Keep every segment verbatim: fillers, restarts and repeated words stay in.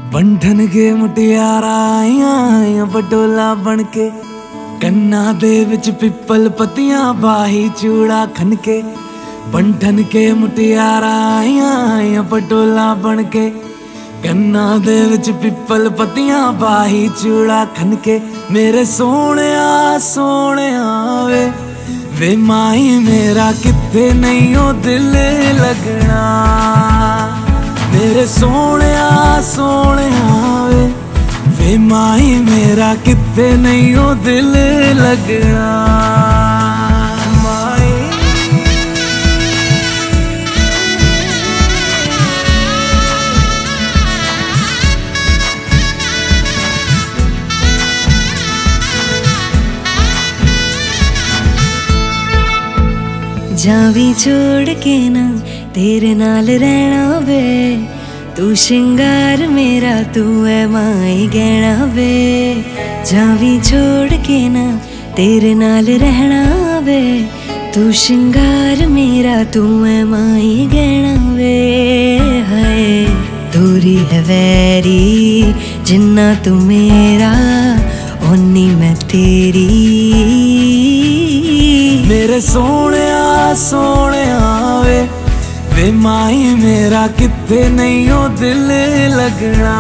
बंधन के मुटियारा आइया बटोला बनके, कन्ना दे विच पिपल पतियां बाही चूड़ा खनके। बंधन के मुटियारा आइया बटोला बनके, कन्ना दे विच पिपल पतियां बाही चूड़ा खनके। मेरे सोने सोने वे वे माही मेरा किथे नहीं ओ दिल लगना। मेरे सोने सोने वे वे माही मेरा किथे नहीं ओ दिल लगना। जावी छोड़ के ना तेरे नाल रहना वे, तू श्रृंगार मेरा तू है माई गहना वे। जावी छोड़ के ना तेरे नाल रहना वे, तू श्रृंगार मेरा तू है माई गहना वे। हाय दूरी है वैरी जिन्ना तू मेरा ओनी मैं तेरी। मेरे सोने सोने वे वे माही मेरा किथे नहीं ओ दिल लगना।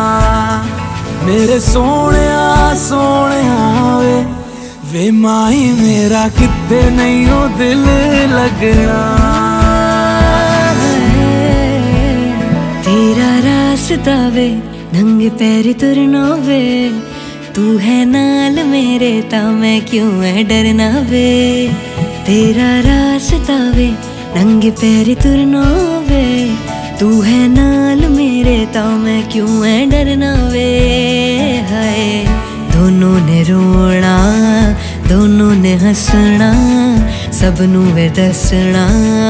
मेरे सोने सोने वे वे माही मेरा किथे नहीं ओ दिल लगना। तेरा रास्ता वे नंगे पैर तुरना वे, तू है नाल मेरे ता मैं क्यों है डरना वे। तेरा रास्ता वे नंगे पैर तुरना वे, तू है नाल मेरे ता मैं क्यों है डरना वे। हाय दोनों ने रोना दोनों ने हंसना, सबनू वे दसना।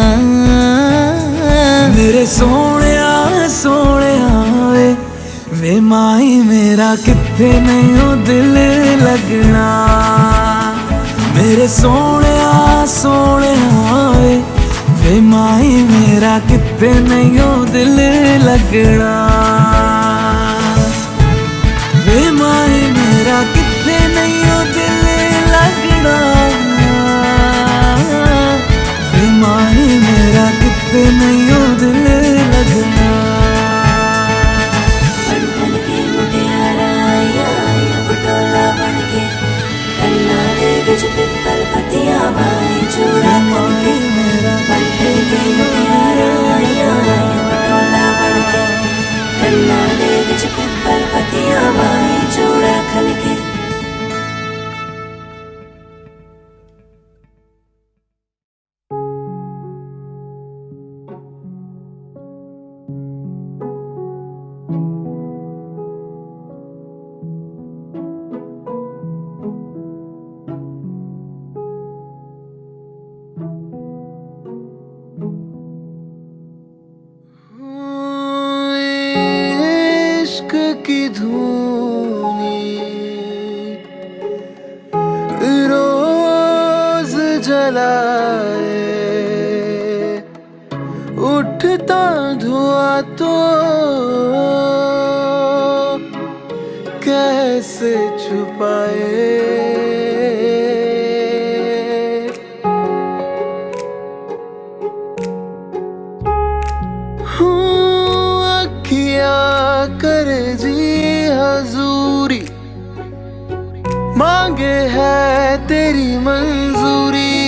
मेरे सोने सोने वे वे माही मेरा किथे नहीं ओ दिल लगना। मेरे सोने सोने वे वे माही मेरा किथे नहीं ओ दिल लगना। वे माही मेरा किथे नहीं ओ दिल लगना। वे माही मेरा किथे नहीं ओ दिल लगना। पिपल पतियां बाई चूड़ा खनके, बंधन के मुटियारा आया पटोला बनके, कन्ना दे विच पिपल पतियां बाई चूड़ा खनके। की धूनी रोज जलाए, उठता धुआं तो कैसे छुपाए। कर जी हजूरी मांगे है तेरी मंजूरी,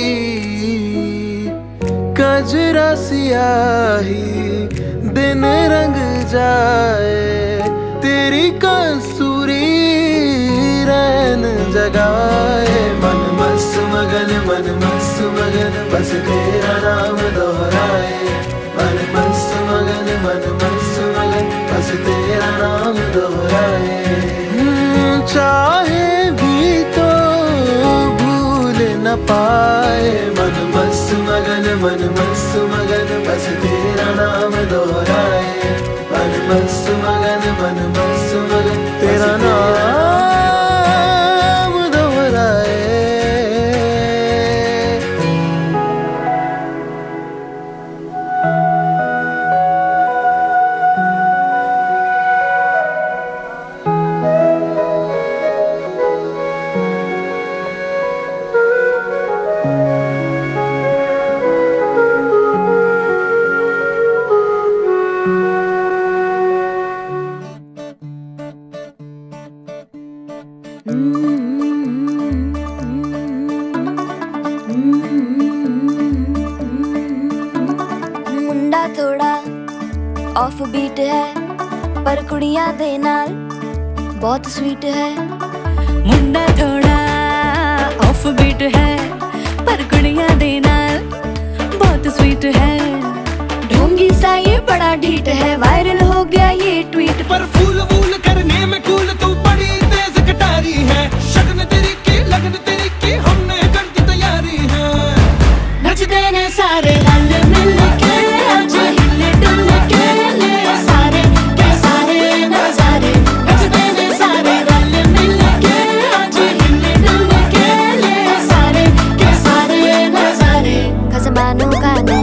कजरा सियाही दिन रंग जाए, तेरी कसूरी रैन जगाए। मन मस्त मगन मन मस्त मगन बस तेरा नाम दोहराए। मन मस्त मगन मन मस्त मगन बस तेरा नाम दोहराए। चाहे भी तो भूल न पाए। मन मस्त मगन मन मस्त मगन बस तेरा नाम दोहराए। मन मस्त मगन मन मस्त मगन तेरा नाम दोहराए। ऑफ बीट है पर कुड़ियां दे नाल बहुत स्वीट है। मुंडा थोड़ा ऑफ बीट है पर कुड़ियां दे नाल बहुत स्वीट है। ढोंगी सा ये बड़ा ढीठ है, वायरल हो गया ये ट्वीट। पर फूल वूल करने में कूल तू बड़ी तेज कटारी है। शगन तेरी की लगन तेरी की हमने कर दी तैयारी है। नचते ने सारे रल मिल के आज हिले डुल के ले सारे के सारे नजारे। नचते ने सारे रल मिल के आज हिले डुल के ले सारे के सारे नजारे। खसमानों का नहीं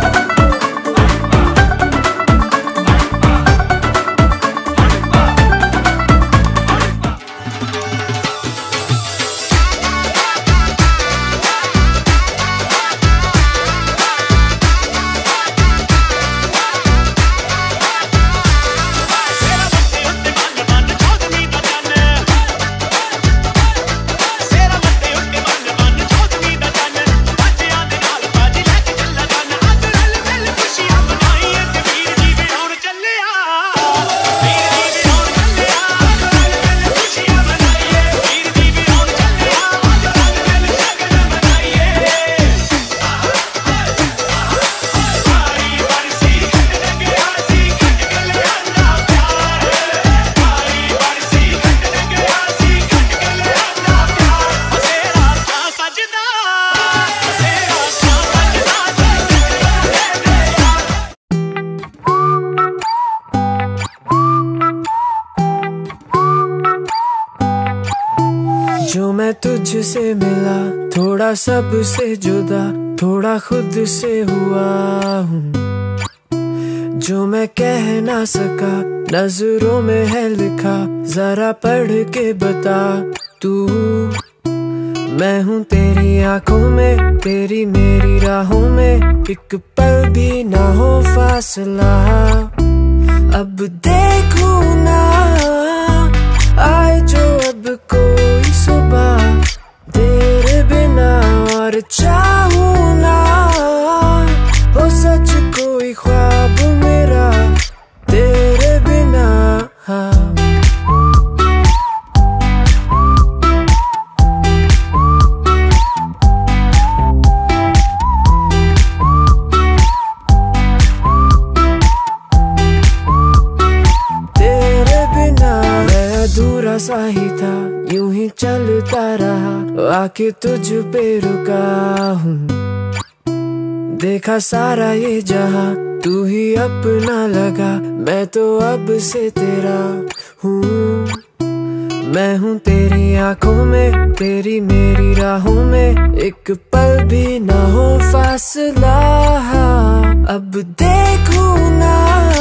जो मैं तुझसे मिला, थोड़ा सबसे जुदा, थोड़ा खुद से हुआ हूँ। जो मैं कह ना सका, नजरों में है लिखा, जरा पढ़ के बता तू। मैं हूँ तेरी आंखों में, तेरी मेरी राहों में, एक पल भी ना हो फासला। अब देखूं ना आए जो अब कोई सुबह, तेरे बिना और चाहूं ना हो सच कोई ख्वाब मेरा तेरे बिना। हाँ सा ही था, यूं ही चलता रहा, आके तुझ पे रुका हूँ। देखा सारा ये जहां, तू ही अपना लगा, मैं तो अब से तेरा हूँ। मैं हूँ तेरी आंखों में, तेरी मेरी राहों में, एक पल भी ना हो फासला। अब देखूं ना